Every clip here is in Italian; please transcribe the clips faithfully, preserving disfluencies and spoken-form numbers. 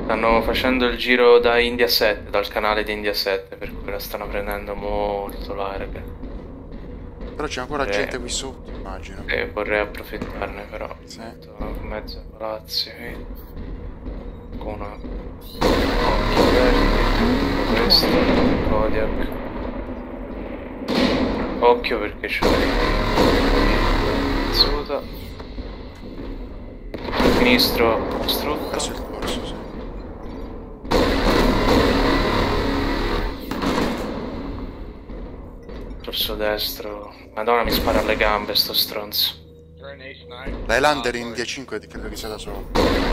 Stanno facendo il giro da India sette, dal canale di India sette, per cui la stanno prendendo molto larga. Però c'è ancora vorrei... gente qui sotto, immagino. Eh, vorrei approfittarne però. Sì. Metto mezzo ai palazzi. Con una... occhi verdi. Questo, Kodiak. Occhio perché c'è Zuta. Sinistro distrutto. Verso il corso, sì. Torso destro. Madonna, mi spara alle gambe sto stronzo. L'Highlander in D cinque credo che sia da solo.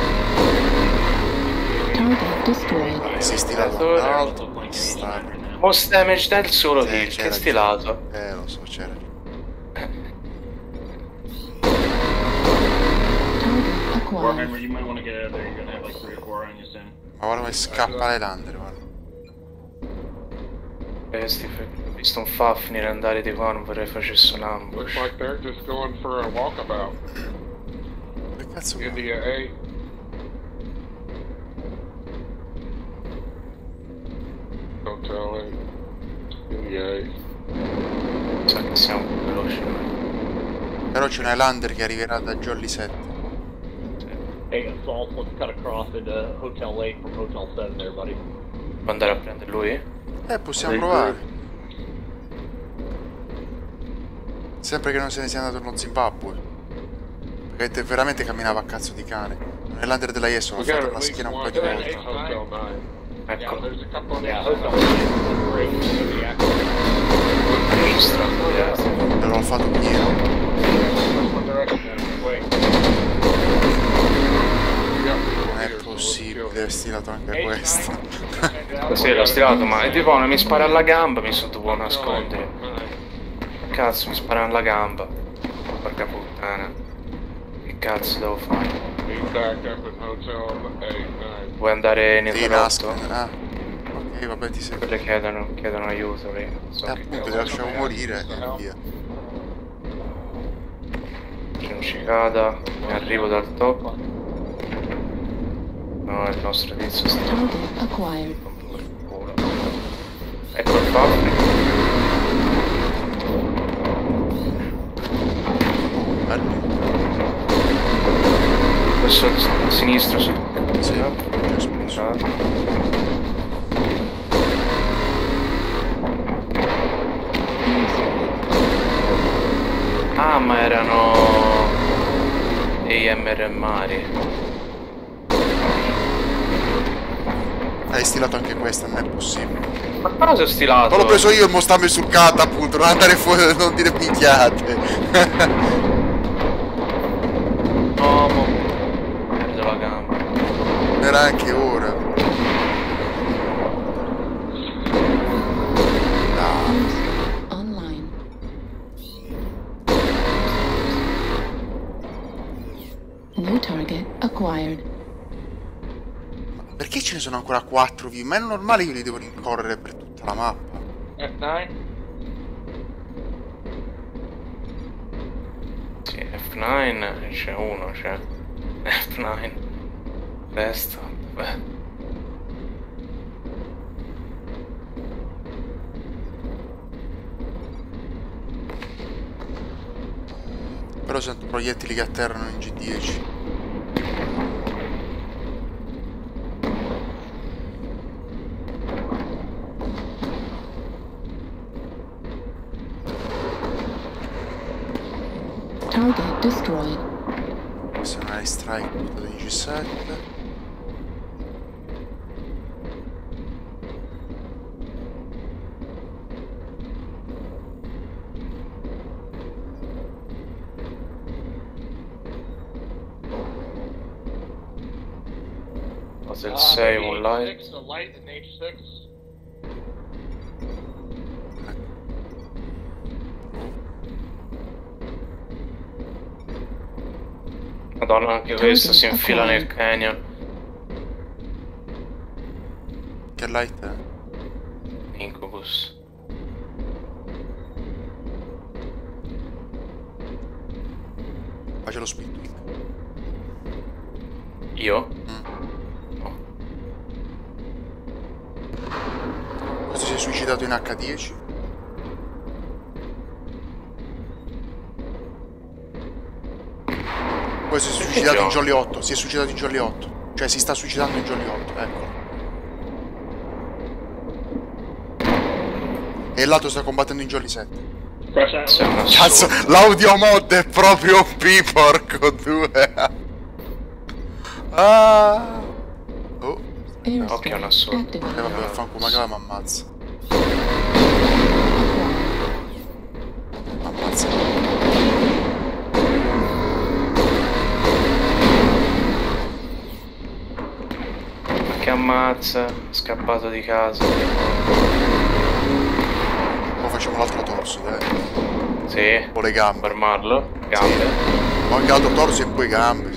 Si è stilato in alto. Most damage del solo eh, kill, che stilato. Eh, lo so, c'era. Ma guarda come scappa l'Highlander, guarda. Eh, Steve, ho visto un Fafnir andare di qua, non vorrei facesse un ambush. Looks like they're just going for a walkabout. Che cazzo fa? India eight. Hotel eight. India eight. Sa che siamo più veloci noi. Però c'è un Highlander che arriverà da Jolly sette. Hey, Assault, let's cut across into Hotel eight from Hotel seven there, buddy. Può andare a prendere lui? Eh, possiamo provare. Sempre che non se ne sia andato nello Zimbabwe. Perché veramente camminava a cazzo di cane. Un Highlander della I S O ha fatto una schiena un po' di volte. Ecco. Yeah, Hotel eight. Great. Registrato, yeah. Però l'ho fatto pieno. Non è possibile, è stilato anche questo. Sì, l'ho stilato, ma di buono mi spara alla gamba, mi sono dovuto nascondere. Cazzo, mi spara alla gamba. Porca puttana. Che cazzo devo fare? Vuoi andare in Sì, interrotto? ah. Ok, vabbè, ti sei... Quelle chiedono, chiedono aiuto lì. So Eh, appunto, ti lasciamo morire e via. che non ci cada. Mi arrivo dal top. No, il nostro tizio sta... Ecco il Fafnir. Questo è il sinistro su. Sì, ah, ma erano A M R Mari. hai stilato anche questo, non è possibile. Ma cosa ho stilato? Ma l'ho preso io e mo sta messo sul cat, appunto, non andare fuori, non dire minchiate. No, mo. Perdo la gamba. Era anche ora. Online. New target acquired. Perché ce ne sono ancora quattro vivi? Ma è normale che io li devo rincorrere per tutta la mappa. F nine? Sì, F nove c'è uno, c'è. F nove. Resto. Beh. Però sento proiettili che atterrano in G dieci. Target destroyed. Questo è un air strike portato in G sette. Cosa il sei, un light? A light in H six. Madonna, anche questo si infila nel canyon. Che light è? Incubus. Faccio lo speed. Io? Mm. No. suicidato in acca dieci. Poi si è suicidato in Jolly otto. Si è suicidato in Jolly otto. Cioè si sta suicidando in Jolly otto, eccolo. E l'altro sta combattendo in Jolly sette. Cazzo, l'audio mod è proprio O P, porco due. Ah. Oh. Occhio, non so. E eh, vabbè, vaffanculo, magari mi ammazza. Ammazza. Ma che ammazza, scappato di casa. Poi facciamo l'altro torso, dai. Sì. O le gambe. Fermarlo. Gambe. Sì. Poi l'altro torso e poi gambe, sì.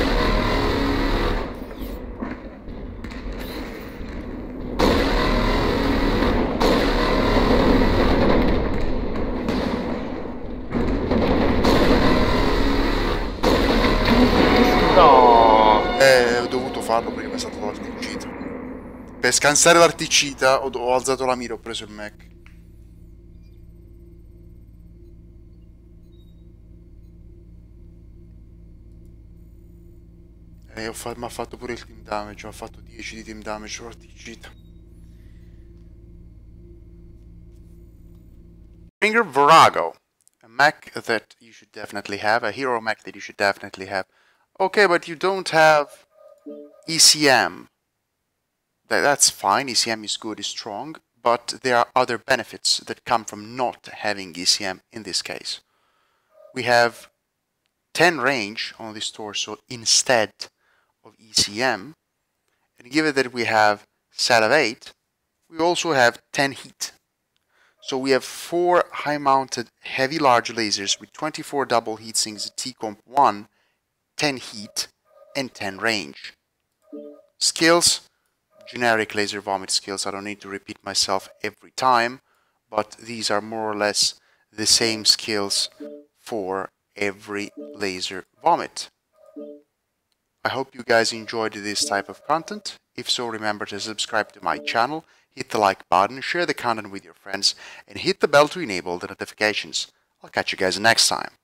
No. Eh, ho dovuto farlo perché mi è saltato l'articita. Per scansare l'articita ho, ho alzato la mira, ho preso il Mac. E fa mi ha fatto pure il team damage, ho fatto dieci di team damage sull'articita. Finger Virago. A Mac that you should definitely have, a hero Mac that you should definitely have. Okay, but you don't have E C M. That, that's fine, E C M is good, is strong, but there are other benefits that come from not having E C M in this case. We have ten range on this torso instead of E C M, and given that we have set of eight, we also have ten heat. So we have four high-mounted heavy large lasers with twenty-four double heatsinks T comp one, ten heat, and ten range. Skills, generic laser vomit skills. I don't need to repeat myself every time, but these are more or less the same skills for every laser vomit. I hope you guys enjoyed this type of content. If so, remember to subscribe to my channel, hit the like button, share the content with your friends, and hit the bell to enable the notifications. I'll catch you guys next time.